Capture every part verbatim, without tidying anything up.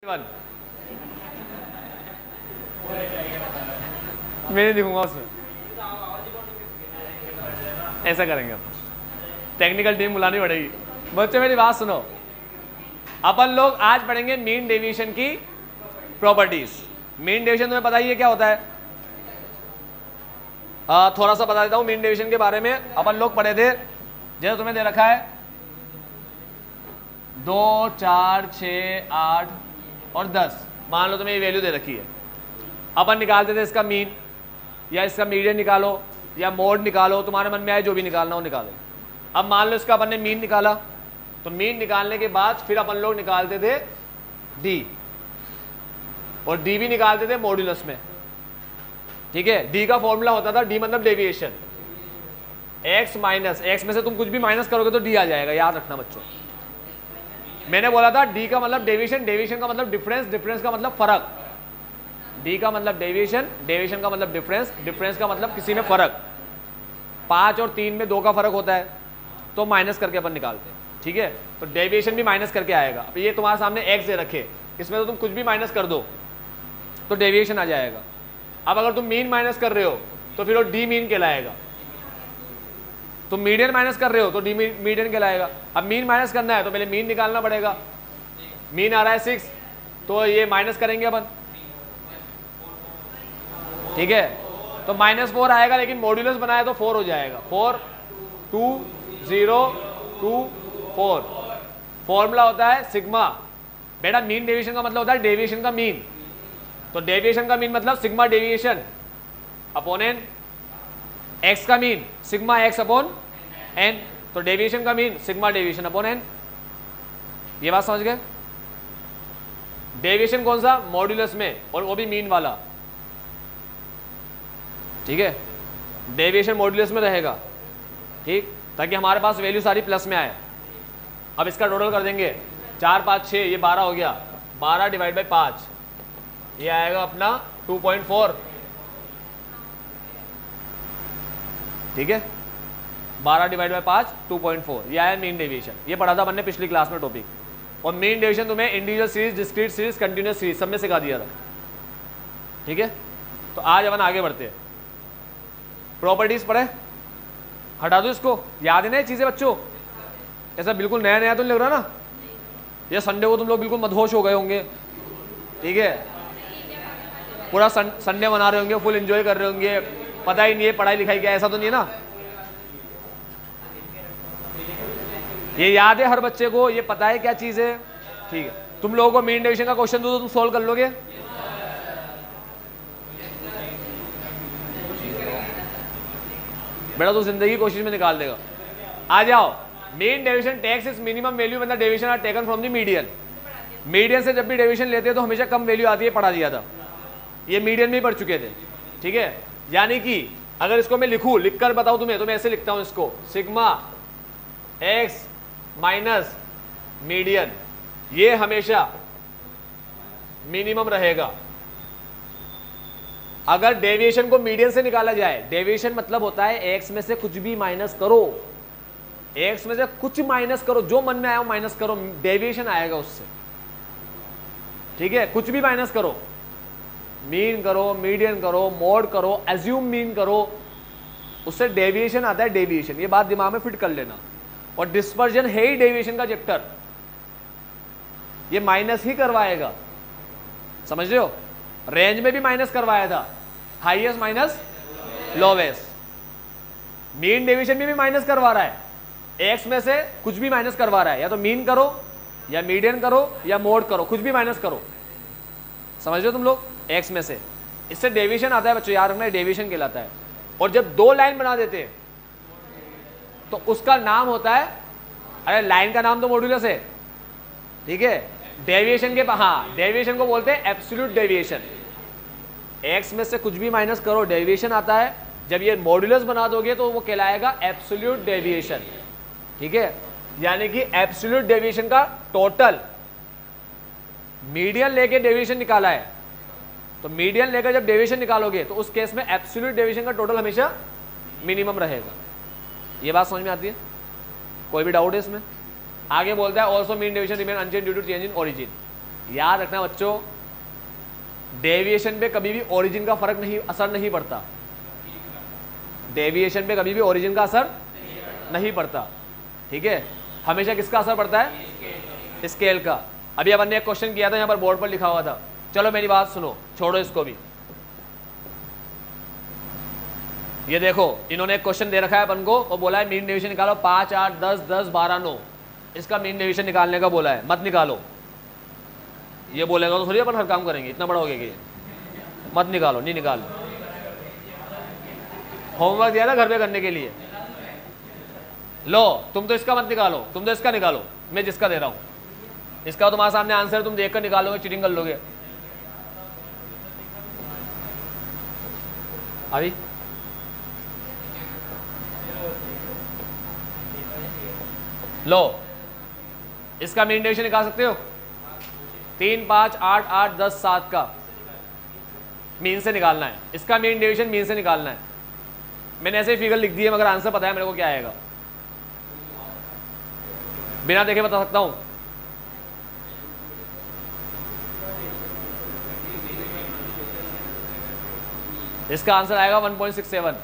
One मैं नहीं दिखूंगा उसमें, ऐसा करेंगे अपन। टेक्निकल टीम बुलानी पड़ेगी। बच्चों मेरी बात सुनो, अपन लोग आज पढ़ेंगे मीन डेविएशन की प्रॉपर्टीज। मीन डेविएशन तुम्हें पता ही है क्या होता है? आ, थोड़ा सा बता देता हूं मीन डेविएशन के बारे में। अपन लोग पढ़े थे, जैसे तुम्हें दे रखा है दो, चार, छ, आठ और दस, मान लो तुम्हें ये वैल्यू दे रखी है। अपन निकालते थे इसका मीन या इसका मीडियन निकालो या मोड निकालो, तुम्हारे मन में आए जो भी निकालना हो निकालो। अब मान लो इसका अपन ने मीन निकाला, तो मीन निकालने के बाद फिर अपन लोग निकालते थे डी, और डी भी निकालते थे मॉड्यूलस में। ठीक है, डी का फॉर्मूला होता था, डी मतलब डेविएशन, एक्स माइनस एक्स में से तुम कुछ भी माइनस करोगे तो डी आ जाएगा, याद रखना बच्चों। मैंने बोला था डी का मतलब डेविएशन, डेविएशन का मतलब डिफरेंस, डिफरेंस का मतलब फर्क। डी का मतलब डेविएशन, डेविएशन का मतलब डिफरेंस, डिफरेंस का मतलब किसी में फर्क। पाँच और तीन में दो का फर्क होता है तो माइनस करके अपन निकालते हैं। ठीक है, तो डेविएशन भी माइनस करके आएगा। अब ये तुम्हारे सामने एक्स दे रखे, इसमें तो तुम कुछ भी माइनस कर दो तो डेविएशन आ जाएगा। अब अगर तुम मीन माइनस कर रहे हो तो फिर वो डी मीन कहलाएगा। तुम मीडियन माइनस कर रहे हो तो डी मीडियन कहलाएगा। अब मीन माइनस करना है तो पहले मीन निकालना पड़ेगा। मीन आ रहा है सिक्स, तो ये माइनस करेंगे अपन। ठीक है, तो माइनस फोर आएगा, लेकिन मॉड्यूलस बनाया तो फोर हो जाएगा। Four, two, zero, two, four. Formula होता है सिग्मा। बेटा मीन डेविएशन का मतलब होता है डेविएशन का मीन, तो डेविएशन का मीन मतलब sigma deviation upon N. X का mean sigma X upon N, तो डेविएशन का mean sigma deviation upon N. ये बात समझ गए? डेविएशन कौन सा? मॉड्यूलस में, और वो भी मीन वाला। ठीक है, डेविएशन मॉड्यूलस में रहेगा। ठीक, ताकि हमारे पास वैल्यू सारी प्लस में आए। अब इसका टोटल कर देंगे, चार पाँच छः, ये बारह हो गया। बारह डिवाइड बाई पाँच, ये आएगा अपना टू पॉइंट फोर। ठीक है, बारह डिवाइड बाई पाँच, टू पॉइंट फोर, ये आया मीन डेविएशन। ये पढ़ा था मैंने पिछली क्लास में टॉपिक। और मीन डेविएशन तुम्हें individual series, discrete series, continuous series सब में सिखा दिया था। ठीक है, तो आज अपन आगे बढ़ते हैं। प्रॉपर्टीज पढ़े, हटा दो इसको, याद है ना ये चीजें बच्चों? ऐसा बिल्कुल नया नया तो नहीं लग रहा ना? ये संडे को तुम लोग बिल्कुल मदहोश हो गए होंगे। ठीक है, पूरा संडे मना रहे होंगे, फुल एंजॉय कर रहे होंगे, पता ही नहीं है पढ़ाई लिखाई क्या, ऐसा तो नहीं है ना? ये याद है हर बच्चे को, ये पता है क्या चीज है? ठीक है, तुम लोगों को मीन डेविएशन का क्वेश्चन दो तो तुम सोल्व कर लोगे? बेटा तो जिंदगी कोशिश में निकाल देगा। आ जाओ, mean deviation takes is minimum value when the deviation are taken from the median. Median से जब भी डेविएशन लेते हैं तो हमेशा कम वैल्यू आती है, पढ़ा दिया था। ये मीडियन में ही पढ़ चुके थे। ठीक है, यानी कि अगर इसको मैं लिखूं, लिखकर बताऊं तुम्हें, तो मैं ऐसे लिखता हूं इसको, सिग्मा एक्स माइनस मीडियन, ये हमेशा मिनिमम रहेगा। अगर डेविएशन को मीडियन से निकाला जाए, डेविएशन मतलब होता है एक्स में से कुछ भी माइनस करो, एक्स में से कुछ माइनस करो, जो मन में आया माइनस करो, डेविएशन आएगा उससे। ठीक है, कुछ भी माइनस करो, मीन करो, मीडियन करो, मोड करो, एज्यूम मीन करो, उससे डेविएशन आता है, डेविएशन। ये बात दिमाग में फिट कर लेना। और डिस्पर्जन है ही डेविएशन का चैप्टर, ये माइनस ही करवाएगा, समझ रहे हो? रेंज में भी माइनस करवाया था, highest minus lowest. Mean deviation में भी माइनस करवा रहा है, एक्स में से कुछ भी माइनस करवा रहा है, या तो मीन करो या मीडियन करो या मोड करो, कुछ भी माइनस करो, समझ रहे हो तुम लोग? एक्स में से, इससे डेविएशन आता है बच्चों, याद रखना, डेविएशन कहलाता है। और जब दो लाइन बना देते हैं तो उसका नाम होता है, अरे लाइन का नाम तो मॉड्यूलस है। ठीक है, डेविएशन के, हाँ डेविएशन को बोलते हैं एब्सोल्यूट डेविएशन। एक्स में से कुछ भी माइनस करो, डेविएशन आता है। जब ये मॉड्यूलस बना दोगे तो वो कहलाएगा एब्सोल्यूट डेविएशन। ठीक है, यानी कि एब्सोल्यूट डेविएशन का टोटल, मीडियन लेके डेविएशन निकाला है, तो मीडियन लेकर जब डेविएशन निकालोगे तो उस केस में एब्सोल्यूट डेविएशन का टोटल हमेशा मिनिमम रहेगा। ये बात समझ में आती है? कोई भी डाउट है इसमें? आगे बोलता है also mean deviation remain unchanged due to change in origin. याद रखना बच्चों, डेविएशन पे कभी भी ओरिजिन का फर्क नहीं असर नहीं पड़ता। डेविएशन पे कभी भी ओरिजिन का असर नहीं पड़ता, ठीक है। हमेशा किसका असर पड़ता है? स्केल का। अभी अपन ने एक क्वेश्चन किया था, यहाँ पर बोर्ड पर लिखा हुआ था। चलो मेरी बात सुनो, छोड़ो इसको भी। ये देखो, इन्होंने एक क्वेश्चन दे रखा है अपन को और बोला है मीन डेविएशन निकालो, पाँच आठ दस दस बारह नौ, इसका मीन डेविएशन निकालने का बोला है। मत निकालो, ये बोलेगा तो थोड़ी अपन हर काम करेंगे, इतना बड़ा हो गया कि मत निकालो, नहीं निकालो। होमवर्क दिया था घर पे करने के लिए। लो तुम तो इसका मत निकालो, तुम तो इसका निकालो, मैं जिसका दे रहा हूं इसका तुम्हारे सामने आंसर तुम देखकर निकालोगे, चीटिंग कर लोगे। अभी लो इसका मीन डेविएशन निकाल सकते हो? तीन पाँच आठ आठ दस सात का मीन से निकालना है। इसका मीन डेविएशन मीन से निकालना है। मैंने ऐसे ही फिगर लिख दी है, मगर आंसर पता है मेरे को क्या आएगा, बिना देखे बता सकता हूं। इसका आंसर आएगा वन पॉइंट सिक्स सेवन।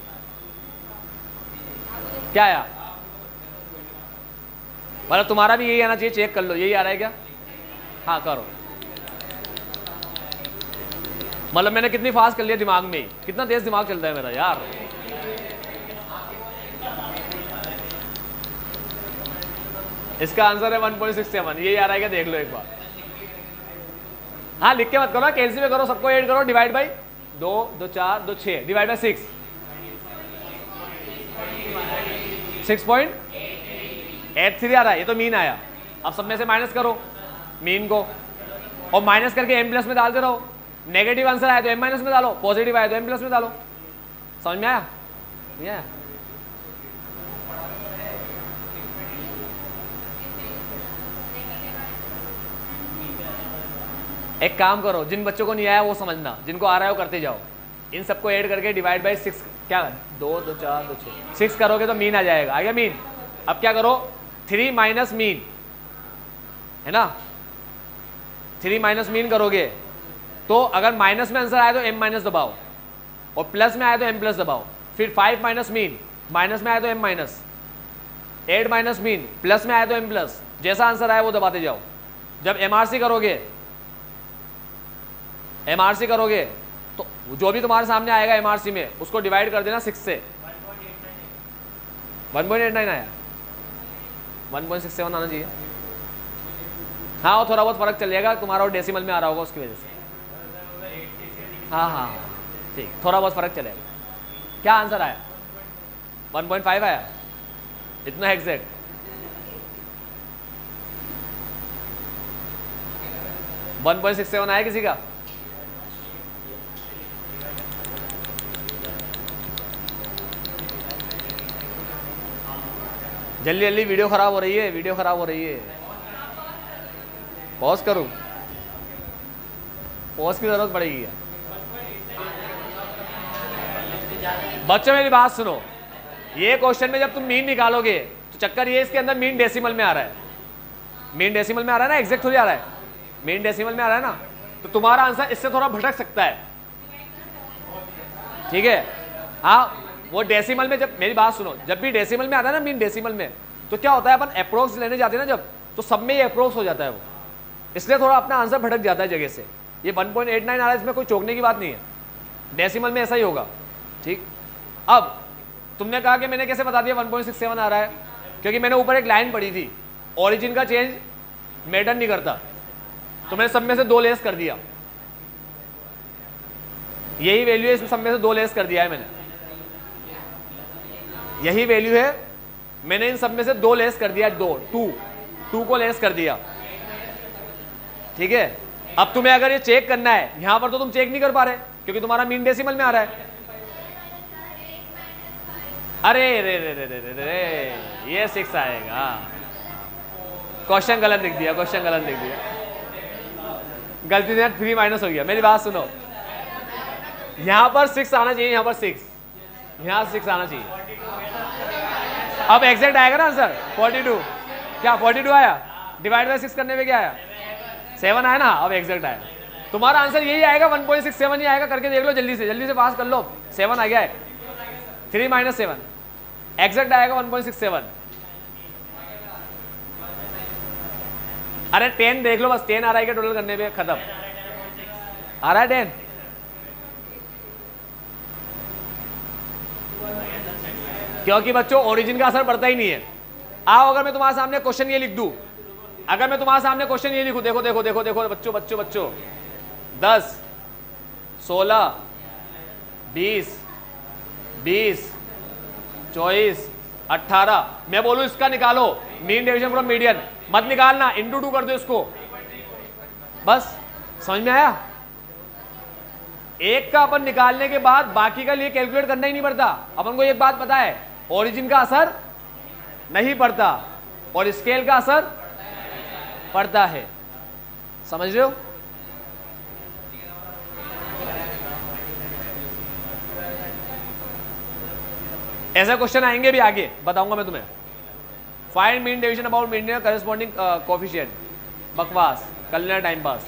क्या आया? मतलब तुम्हारा भी यही आना चाहिए, चेक कर लो यही आ रहा है क्या? हाँ करो। मतलब मैंने कितनी फास्ट कर लिया दिमाग में, कितना तेज दिमाग चलता है मेरा यार। इसका आंसर है वन पॉइंट सिक्स सेवन। यही आ रहा है क्या? देख लो एक बार। हाँ लिख के मत करो, कैलसी में करो, सबको ऐड करो, डिवाइड बाई दो दो चार दो छः, divide by six, six point eight three आ रहा है। ये तो मीन आया। अब सब में से माइनस करो मीन को, और माइनस करके एम प्लस में डालते रहो। नेगेटिव आंसर आया तो एम माइनस में डालो, पॉजिटिव आया तो एम प्लस में डालो। समझ में आया? नहीं आया? एक काम करो, जिन बच्चों को नहीं आया वो समझना, जिनको आ रहा है वो करते जाओ। इन सबको ऐड करके डिवाइड बाई सिक्स, क्या दो दो चार दो छः, सिक्स करोगे तो मीन आ जाएगा। आ गया मीन? अब क्या करो, थ्री माइनस मीन है ना, थ्री माइनस मीन करोगे तो अगर माइनस में आंसर आया तो एम माइनस दबाओ, और प्लस में आया तो एम प्लस दबाओ। फिर फाइव माइनस मीन, माइनस में आया तो एम माइनस, एट माइनस मीन, प्लस में आया तो एम प्लस, जैसा आंसर आया वो दबाते जाओ। जब एमआरसी करोगे एमआरसी करोगे तो जो भी तुम्हारे सामने आएगा एमआरसी में उसको डिवाइड कर देना सिक्स से। वन पॉइंट एट नाइन आया, वन पॉइंट सिक्स सेवन आना चाहिए। हाँ वो थोड़ा बहुत फर्क चल जाएगा, तुम्हारा वो डेसिमल में आ रहा होगा उसकी वजह से। हाँ हाँ ठीक, थोड़ा बहुत फर्क चलेगा। क्या आंसर आया? वन पॉइंट फाइव आया, इतना exact. One point six seven आया किसी का? जल्दी जल्दी, वीडियो खराब हो रही है, वीडियो खराब हो रही है। पॉज करूं? पॉज की जरूरत पड़ेगी क्या? बच्चों मेरी बात सुनो, ये क्वेश्चन में जब तुम मीन निकालोगे तो चक्कर ये इसके अंदर मीन डेसिमल में आ रहा है। मीन डेसिमल में आ रहा है ना, एग्जैक्ट थोड़ी आ रहा है, मीन डेसिमल में आ रहा है ना, तो तुम्हारा आंसर इससे थोड़ा भटक सकता है, ठीक है। हाँ वो डेसिमल में, जब मेरी बात सुनो, जब भी डेसिमल में आता है ना मीन डेसिमल में, तो क्या होता है अपन अप्रोक्स लेने जाते हैं ना जब, तो सब में ये अप्रोक्स हो जाता है वो, इसलिए थोड़ा अपना आंसर भटक जाता है जगह से। ये वन पॉइंट एट नाइन आ रहा है, इसमें कोई चौंकने की बात नहीं है, डेसिमल में ऐसा ही होगा, ठीक। अब तुमने कहा कि मैंने कैसे बता दिया वन पॉइंट सिक्स सेवन आ रहा है, क्योंकि मैंने ऊपर एक लाइन पढ़ी थी, ओरिजिन का चेंज मैटर नहीं करता, तो मैंने सब में से दो लेस कर दिया। यही वैल्यू है, इसमें सब में से दो लेस कर दिया है मैंने, यही वैल्यू है, मैंने इन सब में से दो लेस कर दिया, दो टू टू को लेस कर दिया, ठीक है। अब तुम्हें अगर ये चेक करना है, यहां पर तो तुम चेक नहीं कर पा रहे क्योंकि तुम्हारा मीन डेसिमल में आ रहा है। अरे रे रे रे रे रे रे ये सिक्स आएगा, क्वेश्चन गलत लिख दिया, क्वेश्चन गलत लिख दिया, गलती से थ्री माइनस हो गया। मेरी बात सुनो, यहां पर सिक्स आना चाहिए, यहां पर सिक्स, यहां सिक्स आना चाहिए। अब एग्जैक्ट आएगा ना आंसर फोर्टी टू, क्या फोर्टी टू आया? डिवाइड बाय सिक्स करने में क्या आया? सेवन आया ना, अब एग्जैक्ट आया। तुम्हारा आंसर यही आएगा, वन पॉइंट सिक्स सेवन ही आएगा। करके देख लो जल्दी से, जल्दी से पास कर लो। सेवन आ गया है, थ्री माइनस सेवन, एग्जैक्ट आएगा वन पॉइंट सिक्स सेवन। अरे टेन देख लो बस, टेन आ रहा है क्या टोटल करने पे, खत्म। आ रहा है टेन, क्योंकि बच्चों ओरिजिन का असर पड़ता ही नहीं है। आओ अगर मैं तुम्हारे सामने क्वेश्चन ये लिख दूं, अगर मैं तुम्हारे सामने क्वेश्चन ये लिखूं, देखो देखो देखो देखो बच्चों बच्चों बच्चों, दस, सोलह, बीस, बीस, चौबीस, अट्ठारह, मैं बोलूं इसका निकालो मीन डेविएशन फ्रॉम मीडियन, मत निकालना, इंटू टू कर दो इसको, बस। समझ में आया? एक का अपन निकालने के बाद बाकी का लिए कैलकुलेट करना ही नहीं पड़ता। अपन को एक बात पता है, ओरिजिन का असर नहीं पड़ता और स्केल का असर पड़ता है। समझ रहे हो? ऐसे क्वेश्चन आएंगे भी आगे, बताऊंगा मैं तुम्हें। Find mean deviation about mean corresponding coefficient, बकवास, कर लेना time pass.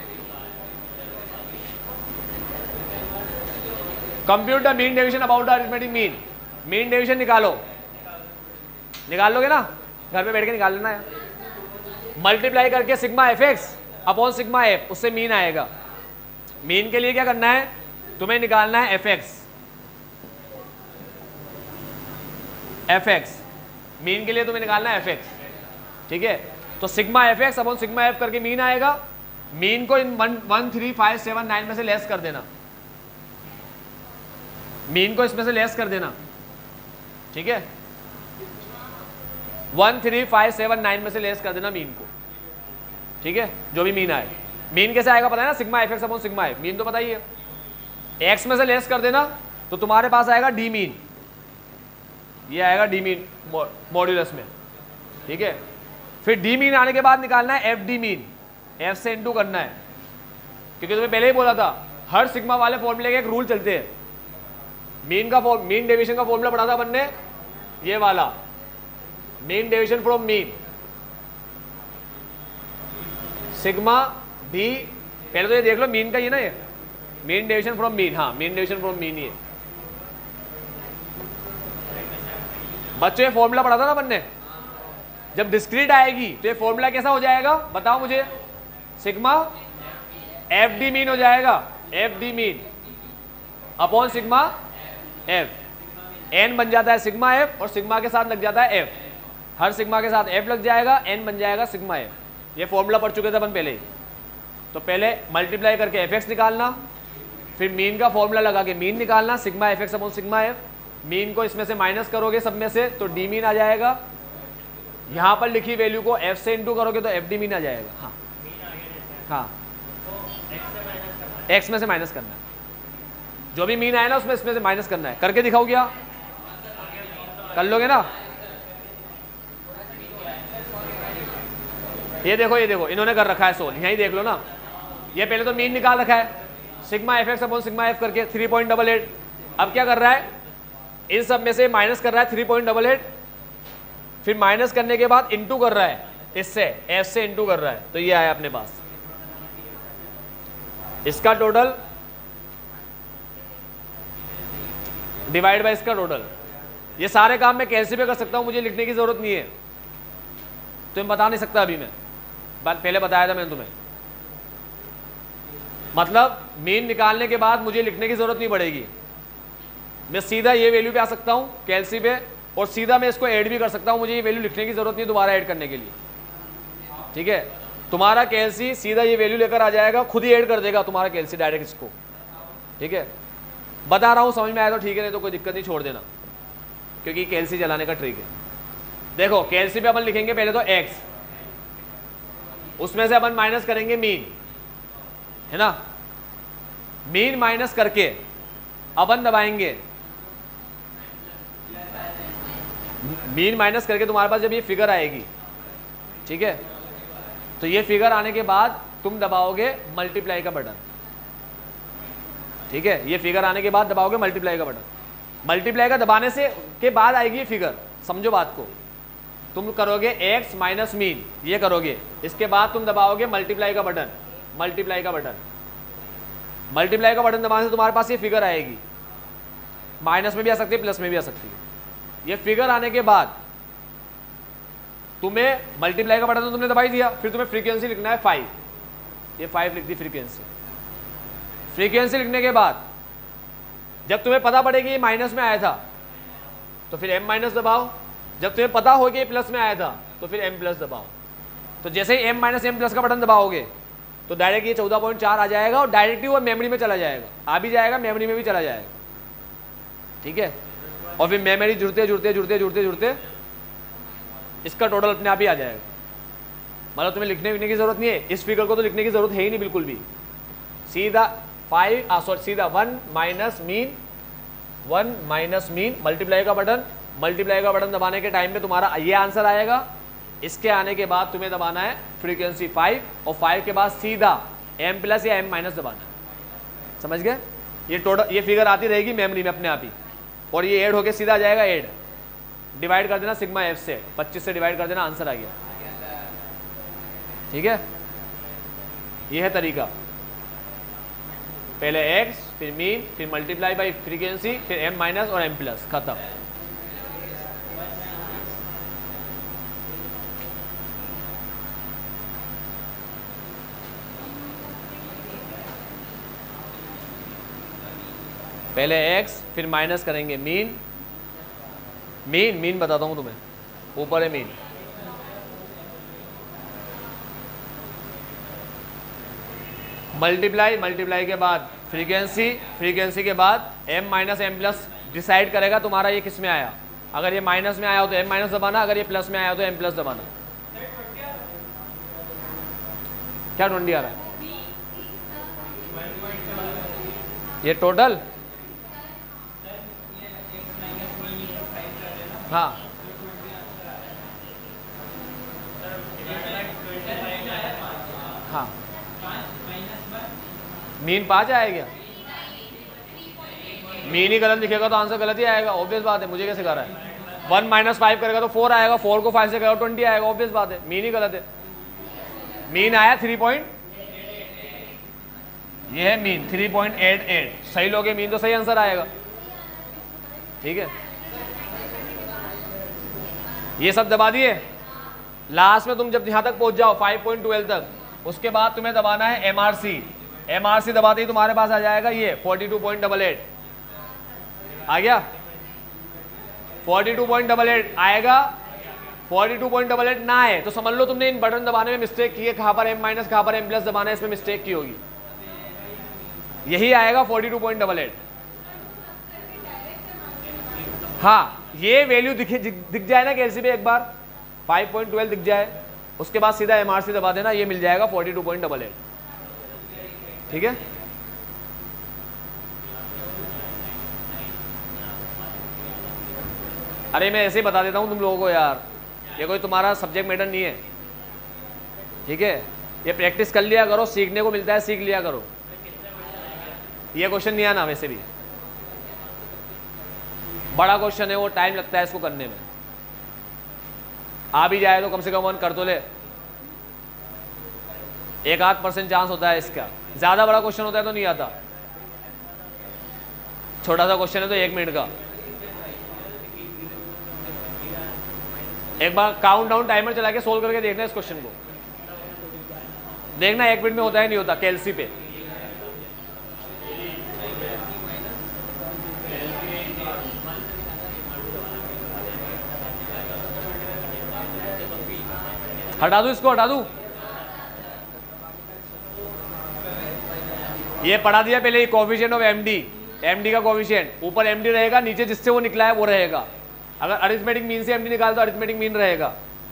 Compute the mean deviation about the arithmetic mean, mean deviation निकालो, निकाल लोगे ना, घर पे बैठ के निकाल लेना है। मल्टीप्लाई करके sigma f x upon sigma f, उससे मीन आएगा। मीन के लिए क्या करना है, तुम्हें निकालना है f x, f x, mean के लिए तुम्हें निकालना है एफ एक्स, ठीक है। तो sigma f x upon sigma f करके मीन आएगा। मीन को इन one one three five seven nine में से लेस कर देना, मीन को इसमें से लेस कर देना, ठीक है। One three five seven nine में से लेस कर देना मीन को, ठीक है, जो भी मीन आए। मीन कैसे आएगा पता है ना, sigma f x upon sigma f, mean तो पता ही है। एक्स में से लेस कर देना तो तुम्हारे पास आएगा डी मीन, ये आएगा डी मीन मॉड्यूलस में, ठीक है। फिर डी मीन आने के बाद निकालना है एफ डी मीन, एफ से इनटू करना है, क्योंकि तुम्हें पहले ही बोला था हर सिग्मा वाले फॉर्मूले के एक रूल चलते हैं। मीन का फॉर्म मीन डेविएशन का फॉर्मूला पढ़ा था अपन ने, ये वाला mean deviation from mean, sigma d, पहले तो ये देख लो मीन का ये ना, ये मीन डेविएशन फ्रॉम मीन, हाँ मीन डेविएशन फ्रॉम मीन ये बच्चों, ये फॉर्मूला पढ़ा था ना अपन ने। जब डिस्क्रीट आएगी तो ये फॉर्मूला कैसा हो जाएगा बताओ मुझे, सिग्मा एफ डी मीन हो जाएगा, f d mean upon sigma f, n बन जाता है सिग्मा एफ और सिग्मा के साथ लग जाता है एफ, हर सिग्मा के साथ एफ लग जाएगा, एन बन जाएगा सिग्मा एफ। ये फॉर्मूला पढ़ चुके थे अपन पहले ही। तो पहले मल्टीप्लाई करके एफ एक्स निकालना, फिर मीन का फॉर्मूला लगा के मीन निकालना, sigma f x upon sigma f. Mean को इसमें से माइनस करोगे सब में से तो डी मीन आ जाएगा, यहाँ पर लिखी वैल्यू को एफ से इंटू करोगे तो एफ डी मीन आ जाएगा। हाँ हाँ, एक्स में से माइनस करना है, जो भी मीन आया ना उसमें इसमें से माइनस करना है। करके दिखाओ क्या, कर लोगे ना? ये देखो ये देखो इन्होंने कर रखा है सोल्व, यहीं देख लो ना। ये पहले तो मीन निकाल रखा है sigma f x upon sigma f करके थ्री पॉइंट डबल एट। अब क्या कर रहा है, इन सब में से माइनस कर रहा है थ्री पॉइंट डबल एट, फिर माइनस करने के बाद इंटू कर रहा है इससे, एफ से इंटू कर रहा है, तो ये आया अपने पास। इसका टोटल डिवाइड बाय इसका टोटल। ये सारे काम मैं कैसे भी कर सकता हूं, मुझे लिखने की जरूरत नहीं है, तुम्हें बता नहीं सकता अभी मैं, बात पहले बताया था मैंने तुम्हें। मतलब मीन निकालने के बाद मुझे लिखने की जरूरत नहीं पड़ेगी, मैं सीधा ये वैल्यू पे आ सकता हूं कैलसी पे, और सीधा मैं इसको ऐड भी कर सकता हूं, मुझे ये वैल्यू लिखने की जरूरत नहीं दोबारा ऐड करने के लिए, ठीक है। तुम्हारा कैलसी सीधा ये वैल्यू लेकर आ जाएगा, खुद ही ऐड कर देगा तुम्हारा कैलसी डायरेक्ट इसको, ठीक है। बता रहा हूं, समझ में आया तो ठीक है, नहीं तो कोई दिक्कत नहीं, छोड़ देना, क्योंकि कैलसी चलाने का ट्रिक है। देखो कैलसी पे अपन लिखेंगे पहले तो एक्स, उसमें से अपन माइनस करेंगे मीन, है ना। मीन माइनस करके अपन दबाएंगे, मीन माइनस करके तुम्हारे पास जब ये फिगर आएगी, ठीक है, तो ये फिगर आने के बाद तुम दबाओगे मल्टीप्लाई का बटन, ठीक है। ये फिगर आने के बाद दबाओगे मल्टीप्लाई का बटन, मल्टीप्लाई का दबाने से के बाद आएगी ये फिगर, समझो बात को। तुम करोगे एक्स माइनस मीन, ये करोगे, इसके बाद तुम दबाओगे मल्टीप्लाई का बटन, मल्टीप्लाई का बटन, मल्टीप्लाई का बटन दबाने से तुम्हारे पास ये फिगर आएगी, माइनस में भी आ सकती है प्लस में भी आ सकती है। ये फिगर आने के बाद तुम्हें मल्टीप्लाई का बटन तो तुमने दबाई दिया, फिर तुम्हें फ्रीक्वेंसी लिखना है फाइव, ये फाइव लिख दी फ्रीक्वेंसी। फ्रीक्वेंसी लिखने के बाद जब तुम्हें पता पड़ेगी ये माइनस में आया था तो फिर m माइनस दबाओ, जब तुम्हें पता हो कि ये प्लस में आया था तो फिर m प्लस दबाओ। तो जैसे ही m माइनस एम प्लस का बटन दबाओगे तो डायरेक्ट ये चौदह पॉइंट चार आ जाएगा और डायरेक्टली वो मेमोरी में चला जाएगा, आ भी जाएगा मेमोरी में भी चला जाएगा, ठीक है। और फिर मेमोरी जुड़ते जुड़ते जुड़ते जुड़ते जुड़ते इसका टोटल अपने आप ही आ जाएगा। मतलब तुम्हें लिखने विखने की जरूरत नहीं है, इस फिगर को तो लिखने की जरूरत है ही नहीं बिल्कुल भी। सीधा फाइव सॉरी सीधा one minus mean, one minus mean, multiply का बटन, मल्टीप्लाई का बटन दबाने के टाइम पे तुम्हारा ये आंसर आएगा। इसके आने के बाद तुम्हें दबाना है फ्रीक्वेंसी फाइव और फाइव के बाद सीधा m प्लस या m माइनस दबाना है। समझ गए? ये टोटल ये फिगर आती रहेगी मेमोरी में अपने आप ही, और ये ऐड होके सीधा आ जाएगा ऐड, डिवाइड कर देना सिग्मा एफ से, पच्चीस से डिवाइड कर देना, आंसर आ गया। ठीक है, ये है तरीका, पहले x फिर मीन फिर मल्टीप्लाई बाई फ्रीक्वेंसी फिर m माइनस और m प्लस, खत्म। पहले x फिर माइनस करेंगे मीन, मीन मीन बताता हूं तुम्हें, ऊपर है मीन, मल्टीप्लाई, मल्टीप्लाई के बाद फ्रीक्वेंसी, फ्रीक्वेंसी के बाद m minus M plus decide करेगा तुम्हारा ये किस में आया। अगर ये माइनस में आया हो तो m माइनस दबाना, अगर ये प्लस में आया हो तो m प्लस दबाना। क्या ट्वेंटी आ रहा है? ये टोटल, हाँ हाँ मीन पाँच आएगा, मीन ही गलत लिखेगा तो आंसर गलत ही आएगा, ऑब्वियस बात है। मुझे कैसे कह रहा है? वन माइनस फाइव करेगा तो फोर आएगा, फोर को फाइव से करेगा ट्वेंटी आएगा, ऑब्वियस बात है, मीन ही गलत है। मीन आया थ्री पॉइंट, ये है mean three point eight eight, सही लोगे मीन तो सही आंसर आएगा। ठीक है, ये सब दबा दिए। लास्ट में तुम जब यहां तक पहुंच जाओ फाइव पॉइंट ट्वेल्व तक, उसके बाद तुम्हें दबाना है एमआरसी। एमआरसी दबाते ही तुम्हारे पास आ जाएगा ये forty two point double eight, आ गया forty two point double eight आएगा। Forty two point double eight ना आए तो समझ लो तुमने इन बटन दबाने में मिस्टेक की है, कहां पर m माइनस कहां पर m प्लस दबाना है, इसमें मिस्टेक की होगी, यही आएगा forty two point double eight. हाँ, ये वैल्यू दिखे दिख जाए ना कैलसी पे एक बार, फाइव पॉइंट ट्वेल्व दिख जाए, उसके बाद सीधा एमआरसी दबा देना, ये मिल जाएगा forty two point double eight. ठीक है, अरे मैं ऐसे ही बता देता हूं तुम लोगों को यार, ये कोई तुम्हारा सब्जेक्ट मैटर नहीं है। ठीक है, ये प्रैक्टिस कर लिया करो, सीखने को मिलता है, सीख लिया करो। ये क्वेश्चन नहीं आना, वैसे भी बड़ा क्वेश्चन है, वो टाइम लगता है इसको करने में, आ भी जाए तो कम से कम वन कर तो ले, एक आध परसेंट चांस होता है इसका, ज्यादा बड़ा क्वेश्चन होता है तो नहीं आता, छोटा सा क्वेश्चन है तो एक मिनट का। एक बार काउंट डाउन टाइमर चला के सोल्व करके देखना इस क्वेश्चन को, देखना एक मिनट में होता है नहीं होता कैलसी पे। हटा दूं इसको, हटा दूं, ये पढ़ा दिया पहले ही, कोएफिशिएंट ऑफ एमडी, एमडी का कोएफिशिएंट ऊपर एमडी रहेगा, नीचे जिससे वो निकला है वो रहेगा। अगर अरिथमेटिक मीन से एमडी निकाल तो अरिथमेटिक मीन रहेगा।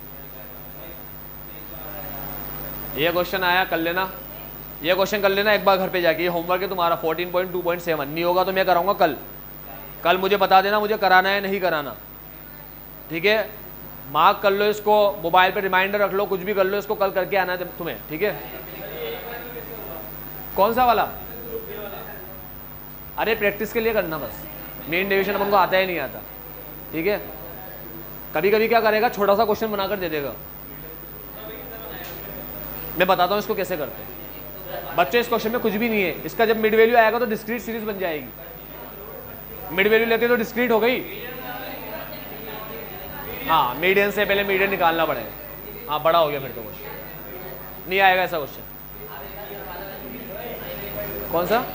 ये क्वेश्चन आया, कर लेना, ये क्वेश्चन कर लेना एक बार घर पे जाके, ये होमवर्क है तुम्हारा fourteen point two point seven. नहीं होगा तो मैं कराऊंगा कल, कल मुझे बता देना मुझे कराना है नहीं कराना। ठीक है, मार्क कर लो इसको, मोबाइल पे रिमाइंडर रख लो, कुछ भी कर लो, इसको कल करके आना है तुम्हें। ठीक है, कौन सा वाला? अरे प्रैक्टिस के लिए करना बस, मेन डिवीजन अपन को आता ही नहीं आता। ठीक है, कभी कभी क्या करेगा, छोटा सा क्वेश्चन बनाकर दे देगा। मैं बताता हूँ इसको कैसे करते हैं। बच्चों इस क्वेश्चन में कुछ भी नहीं है, इसका जब मिड वैल्यू आएगा तो डिस्क्रीट सीरीज बन जाएगी। मिड वैल्यू लेते तो डिस्क्रीट हो गई। हाँ, मीडियन से पहले मीडियन निकालना पड़ेगा। हाँ, बड़ा हो गया फिर तो क्वेश्चन नहीं आएगा ऐसा क्वेश्चन। कौन सा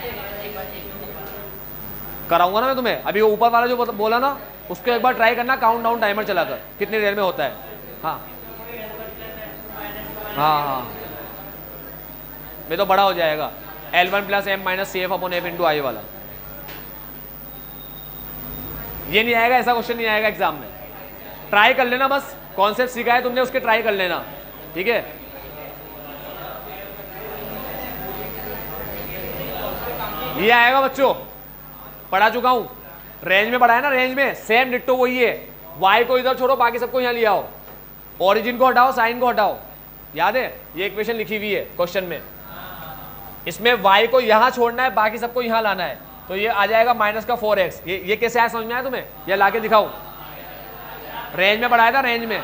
कराऊंगा ना मैं तुम्हें, अभी वो ऊपर वाला जो बोला ना उसको एक बार ट्राई करना, काउंट डाउन टाइमर चलाकर कितनी देर में होता है। हाँ हाँ हाँ, मैं तो बड़ा हो जाएगा। L one plus M minus C F upon F into I वाला, ये नहीं आएगा, ऐसा क्वेश्चन नहीं आएगा एग्जाम में। ट्राई कर लेना, बस कॉन्सेप्ट सीखा है तुमने उसके ट्राई कर लेना, ठीक है। ये आएगा बच्चों, पढ़ा चुका हूं, रेंज में पढ़ा है ना, रेंज में सेम डिट्टो वही है। वाई को इधर छोड़ो, बाकी सबको यहां ले आओ, ओरिजिन को हटाओ, साइन को हटाओ। याद है ये इक्वेशन लिखी हुई है क्वेश्चन में, इसमें y को यहां छोड़ना है, बाकी सबको यहां लाना है, तो ये आ जाएगा माइनस का फोर एक्स। ये ये कैसे आया समझ में आया तुम्हें? ये लाके दिखाऊं, रेंज में पढ़ाया था, रेंज में।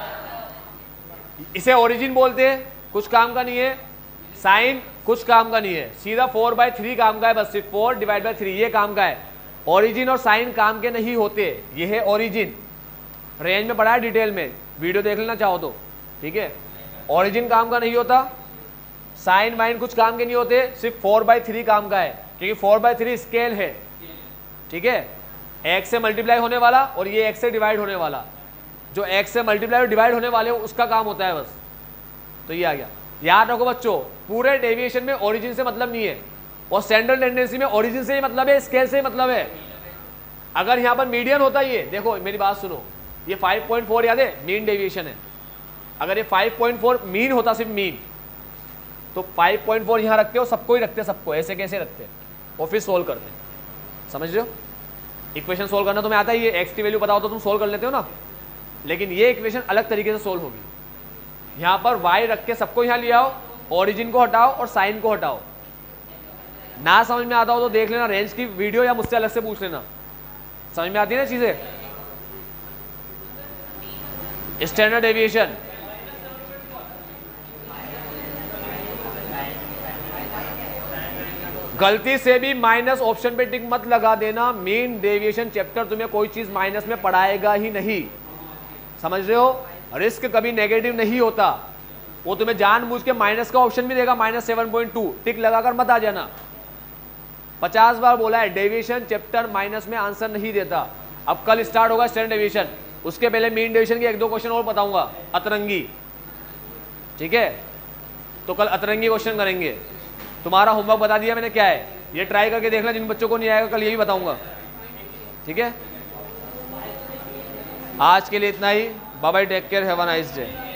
इसे ओरिजिन बोलते हैं, कुछ काम का नहीं है। साइन कुछ काम का नहीं है, सीधा फोर बाय थ्री काम का है, बस सिर्फ फोर डिवाइड बाय थ्री ये काम का है। ओरिजिन और साइन काम के नहीं होते, ये है ओरिजिन। रेंज में पढ़ा है डिटेल में, वीडियो देख लेना चाहो तो, ठीक है। ओरिजिन काम का नहीं होता, साइन वाइन कुछ काम के नहीं होते, सिर्फ फोर बाई थ्री काम का है, क्योंकि फोर बाई थ्री स्केल है, ठीक है। एक्स से मल्टीप्लाई होने वाला और ये एक्स से डिवाइड होने वाला, जो एक्स से मल्टीप्लाई और डिवाइड होने वाले उसका काम होता है बस। तो ये आ गया। याद रखो बच्चों, पूरे डेविएशन में ओरिजिन से मतलब नहीं है, और स्टैंडर्ड टेंडेंसी में ओरिजिन से ही मतलब है, स्केल से ही मतलब है। अगर यहाँ पर मीडियन होता, ये देखो मेरी बात सुनो, ये फाइव पॉइंट फोर याद है मीन डेविएशन है। अगर ये फाइव पॉइंट फोर मीन होता, सिर्फ मीन, तो फाइव पॉइंट फोर यहाँ रखते हो, सबको ही रखते, सबको ऐसे कैसे रखते और फिर सोल्व करते। समझ रहे हो? इक्वेशन सोल्व करना तुम्हें आता है, ये एक्स की वैल्यू पता हो तो तुम सोल्व कर लेते हो ना, लेकिन ये इक्वेशन अलग तरीके से सोल्व होगी। यहाँ पर वाई रख के सबको यहाँ ले आओ, ओरिजिन को हटाओ और साइन को हटाओ। ना समझ में आता हो तो देख लेना रेंज की वीडियो, या मुझसे अलग से पूछ लेना। समझ में आती है ना चीजें? स्टैंडर्ड डेविएशन, गलती से भी माइनस ऑप्शन पे टिक मत लगा देना। मीन डेविएशन चैप्टर तुम्हें कोई चीज माइनस में पढ़ाएगा ही नहीं, समझ रहे हो? रिस्क कभी नेगेटिव नहीं होता, वो तुम्हें जानबूझ के माइनस का ऑप्शन भी देगा, minus seven point two, tick लगाकर मत आ जाना। पचास बार बोला है डेविएशन चैप्टर माइनस में आंसर नहीं देता। अब कल स्टार्ट होगा स्टैंडर्ड डेविएशन, उसके पहले मीन डेविएशन के एक दो क्वेश्चन और बताऊंगा, अतरंगी, ठीक है। तो कल अतरंगी क्वेश्चन करेंगे। तुम्हारा होमवर्क बता दिया मैंने क्या है, ये ट्राई करके देखना। जिन बच्चों को नहीं आएगा कल यही बताऊंगा, ठीक है। आज के लिए इतना ही, bye bye, take care, have a nice day.